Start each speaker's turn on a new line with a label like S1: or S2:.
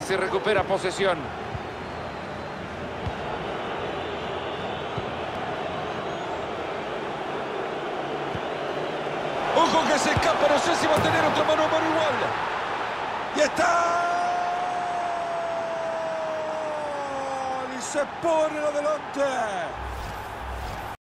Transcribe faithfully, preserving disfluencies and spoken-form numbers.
S1: Se recupera posesión.
S2: Ojo que se escapa, no sé si va a tener otra mano a mano igual. ¡Y está! Y se pone adelante.